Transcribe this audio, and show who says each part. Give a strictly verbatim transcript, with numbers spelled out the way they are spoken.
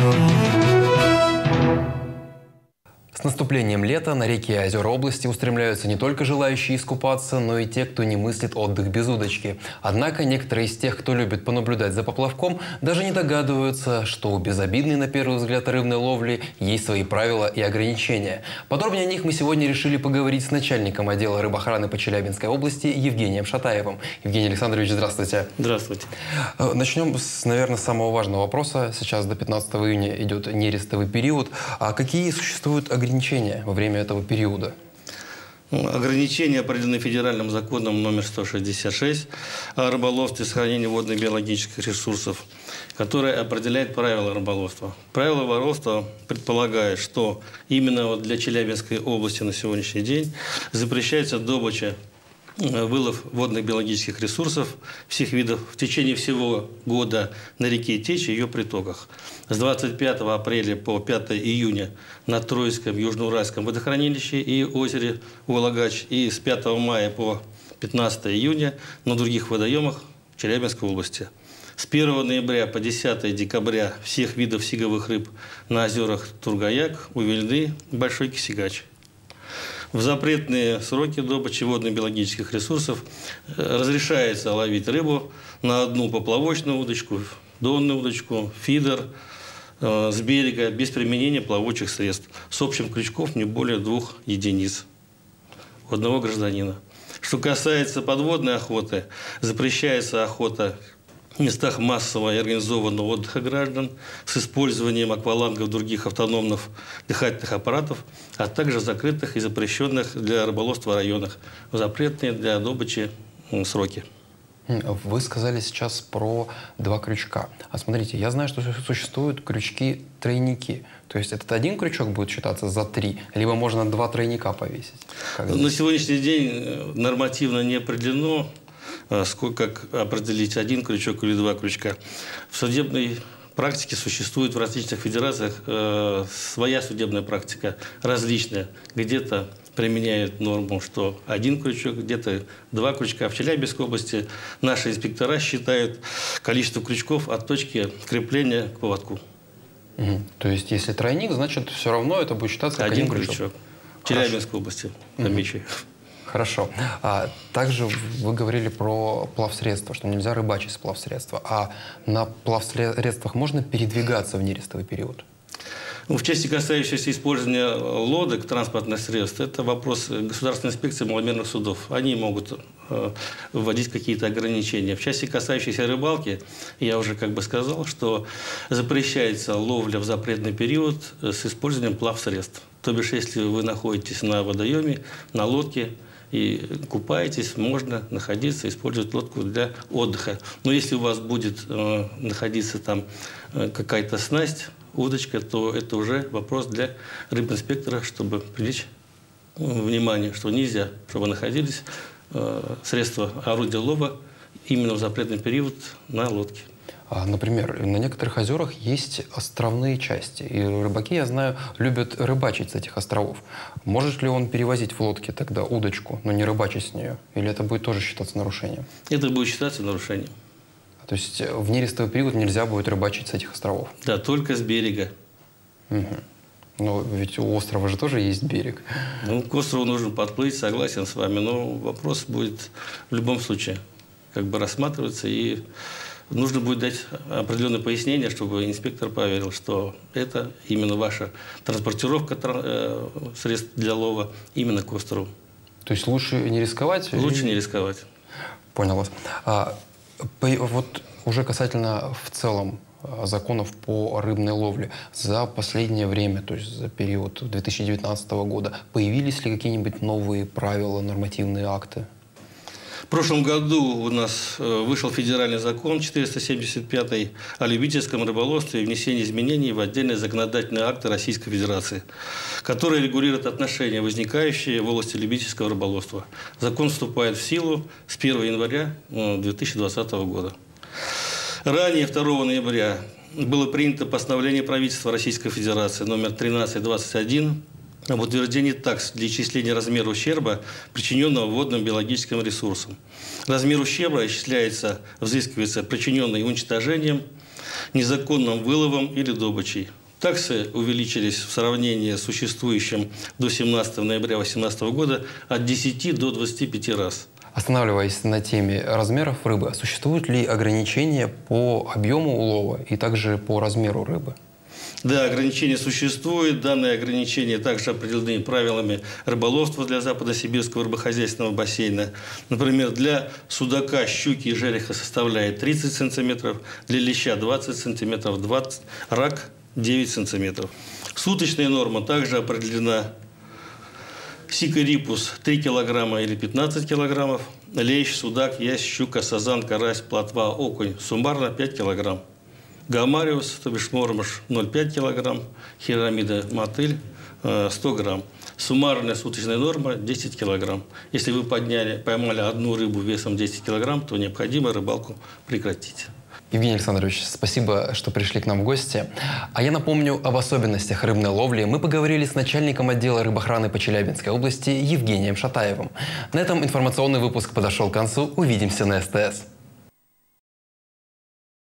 Speaker 1: С наступлением лета на реки и озера области устремляются не только желающие искупаться, но и те, кто не мыслит отдых без удочки. Однако некоторые из тех, кто любит понаблюдать за поплавком, даже не догадываются, что у безобидной на первый взгляд рыбной ловли есть свои правила и ограничения. Подробнее о них мы сегодня решили поговорить с начальником отдела рыбоохраны по Челябинской области Евгением Шатаевым. Евгений Александрович, здравствуйте.
Speaker 2: Здравствуйте.
Speaker 1: Начнем с, наверное, самого важного вопроса. Сейчас до пятнадцатого июня идет нерестовый период. А какие существуют ограничения во время этого периода?
Speaker 2: Ограничения определены федеральным законом номер сто шестьдесят шесть о рыболовстве и сохранении водных биологических ресурсов, который определяет правила рыболовства. Правила рыболовства предполагают, что именно вот для Челябинской области на сегодняшний день запрещается добыча, вылов водных биологических ресурсов всех видов в течение всего года на реке Течь и ее притоках. С двадцать пятого апреля по пятое июня на Троицком Южноуральском водохранилище и озере Улагач, и с пятого мая по пятнадцатое июня на других водоемах Челябинской области. С первого ноября по десятое декабря всех видов сиговых рыб на озерах Тургаяк, Увельды, Большой Кисигач. В запретные сроки добычи водно-биологических ресурсов разрешается ловить рыбу на одну поплавочную удочку, донную удочку, фидер э, с берега без применения плавучих средств с общим крючков не более двух единиц у одного гражданина. Что касается подводной охоты, запрещается охота в местах массового и организованного отдыха граждан с использованием аквалангов других автономных дыхательных аппаратов, а также закрытых и запрещенных для рыболовства районах, запретные для добычи сроки.
Speaker 1: Вы сказали сейчас про два крючка. А смотрите, я знаю, что существуют крючки-тройники. То есть этот один крючок будет считаться за три, либо можно два тройника повесить.
Speaker 2: На сегодняшний день нормативно не определено, сколько, как определить один крючок или два крючка. В судебной практике существует в различных федерациях э, своя судебная практика, различная. Где-то применяют норму, что один крючок, где-то два крючка. В Челябинской области наши инспектора считают количество крючков от точки крепления к поводку.
Speaker 1: Угу. То есть, если тройник, значит, все равно это будет считаться как один, один крючок. крючок.
Speaker 2: В Челябинской области, намечай. Угу.
Speaker 1: Хорошо. А также вы говорили про плавсредства, что нельзя рыбачить с плавсредства. А на плавсредствах можно передвигаться в нерестовый период?
Speaker 2: Ну, в части, касающейся использования лодок, транспортных средств, это вопрос государственной инспекции маломерных судов. Они могут э, вводить какие-то ограничения. В части, касающейся рыбалки, я уже как бы сказал, что запрещается ловля в запретный период с использованием плавсредств. То бишь, если вы находитесь на водоеме, на лодке, и купаетесь, можно находиться, использовать лодку для отдыха. Но если у вас будет э, находиться там э, какая-то снасть, удочка, то это уже вопрос для рыбинспектора, чтобы привлечь э, внимание, что нельзя, чтобы находились э, средства орудия лова именно в запретный период на лодке.
Speaker 1: Например, на некоторых озерах есть островные части. И рыбаки, я знаю, любят рыбачить с этих островов. Может ли он перевозить в лодке тогда удочку, но не рыбачить с нее? Или это будет тоже считаться нарушением?
Speaker 2: Это будет считаться нарушением.
Speaker 1: То есть в нерестовый период нельзя будет рыбачить с этих островов?
Speaker 2: Да, только с берега.
Speaker 1: Угу. Но ведь у острова же тоже есть берег.
Speaker 2: Ну, к острову нужно подплыть, согласен с вами. Но вопрос будет в любом случае как бы рассматриваться, и нужно будет дать определенное пояснение, чтобы инспектор поверил, что это именно ваша транспортировка э, средств для лова именно к острову.
Speaker 1: То есть лучше не рисковать?
Speaker 2: Лучше
Speaker 1: или...
Speaker 2: не рисковать.
Speaker 1: Понял вас. А, по, вот уже касательно в целом законов по рыбной ловле. За последнее время, то есть за период две тысячи девятнадцатого года, появились ли какие-нибудь новые правила, нормативные акты?
Speaker 2: В прошлом году у нас вышел федеральный закон четыреста семьдесят пятый о любительском рыболовстве и внесении изменений в отдельные законодательные акты Российской Федерации, которые регулируют отношения, возникающие в области любительского рыболовства. Закон вступает в силу с первого января две тысячи двадцатого года. Ранее, второго ноября, было принято постановление правительства Российской Федерации номер тринадцать двадцать один об утверждении такс для исчисления размера ущерба, причиненного водным биологическим ресурсам. Размер ущерба исчисляется, взыскивается причиненный уничтожением, незаконным выловом или добычей. Таксы увеличились в сравнении с существующим до семнадцатого ноября две тысячи восемнадцатого года от десяти до двадцати пяти раз.
Speaker 1: Останавливаясь на теме размеров рыбы, существуют ли ограничения по объему улова и также по размеру рыбы?
Speaker 2: Да, ограничения существуют. Данные ограничения также определены правилами рыболовства для Западно-Сибирского рыбохозяйственного бассейна. Например, для судака, щуки и жереха составляет тридцать сантиметров, для леща двадцать сантиметров, двадцать, рак девять сантиметров. Суточная норма также определена. Сикарипус три килограмма или пятнадцать килограммов, лещ, судак, ясь, щука, сазан, карась, плотва, окунь суммарно пять килограмм. Гамариус, то бишь мормыш, ноль целых пять десятых килограмм, хиромида, мотыль сто грамм. Суммарная суточная норма десять килограмм. Если вы подняли, поймали одну рыбу весом десять килограмм, то необходимо рыбалку прекратить.
Speaker 1: Евгений Александрович, спасибо, что пришли к нам в гости. А я напомню об особенностях рыбной ловли. Мы поговорили с начальником отдела рыбоохраны по Челябинской области Евгением Шатаевым. На этом информационный выпуск подошел к концу. Увидимся на СТС.